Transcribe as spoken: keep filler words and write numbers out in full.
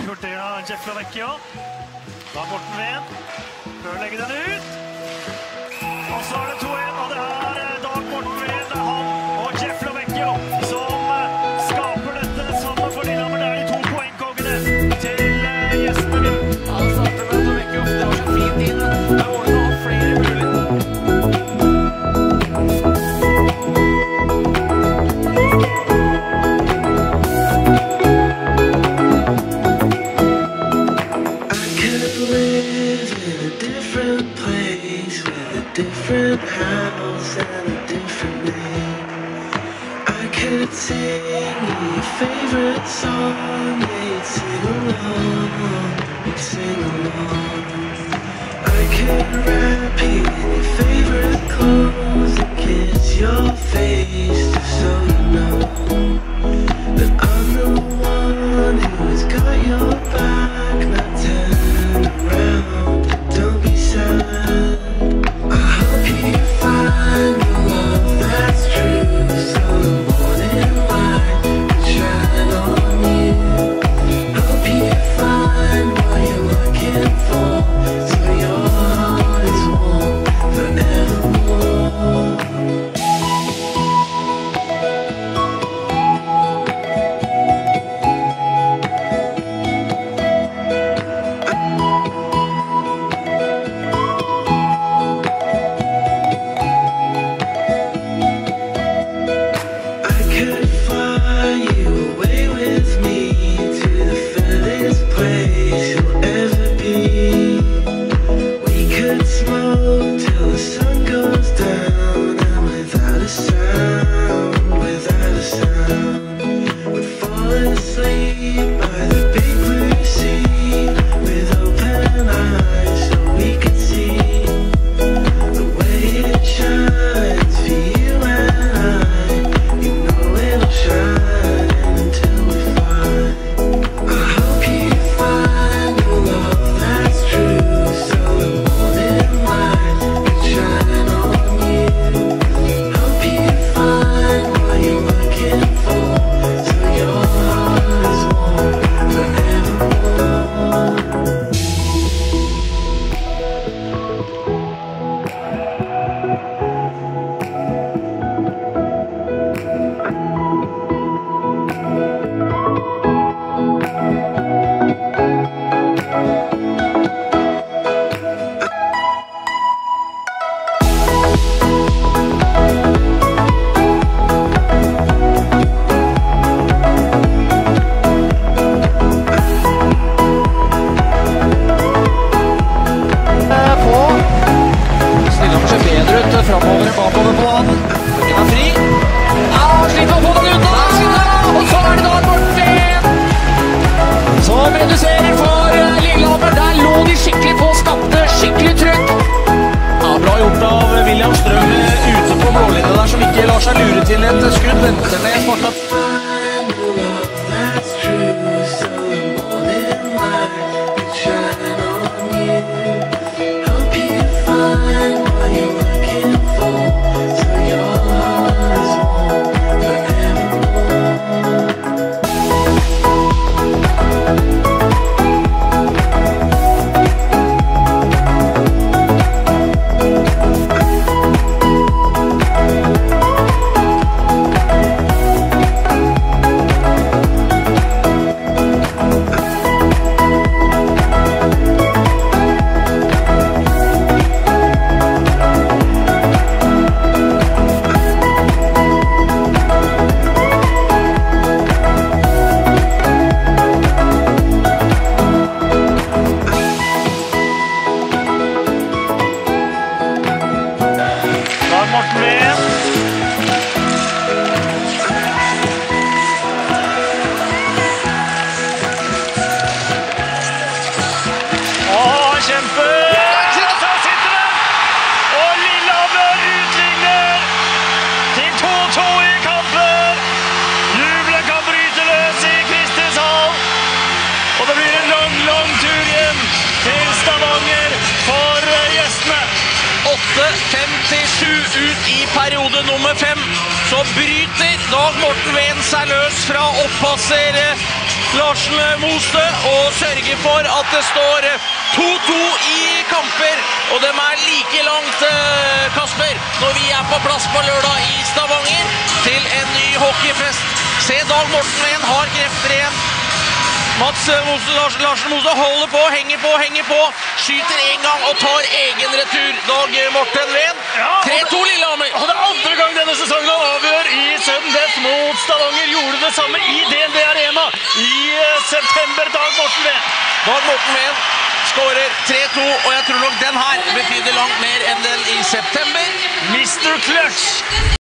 Cortina Geflovecchio. Da Morten Ven. Prøver å legge den ut. Og så er det to en, og det er Dag Morten Ven. Det er han og Geflovecchio som skaper dette sammen for Lillehammer. Det er de to poengkongene til gjestene. Ja, det starter med Geflovecchio. Det var så fint inn. Det er årlig å ha flere muligheter. Different house and a different name. I could sing your favorite song, yeah, you'd sing along, you'd sing along. I could wrap you in your favorite clothes and kiss your face, just so you know that I'm the one who's got your back. Now turn around, don't be sad. You find the love that's true, so the morning light will shine on you. Hope you find what you're looking for, so your heart is warm forevermore. åtte femtisju ut i periode nummer fem, så bryter Dag Morten Ven seg løs fra oppasser Larsen Mose og sørger for at det står to to i kamper. Og de er like langt, Kasper, når vi er på plass på lørdag i Stavanger til en ny hockeyfest. Se, Dag Morten Ven har krefter igjen. Mats Mose, Larsen, Larsen Mose holder på, henger på, henger på. Skyter en gang og tar egen retur. Dag Morten Ven. tre to Lillehammer. Og det er andre gang denne sesongen han avgjør i Sudden Death mot Stavanger. Gjorde det samme i D N B Arena i september. Dag Morten Ven. Dag Morten Ven skårer tre to, og jeg tror nok den her betyder langt mer enn den i september. mister Clutch.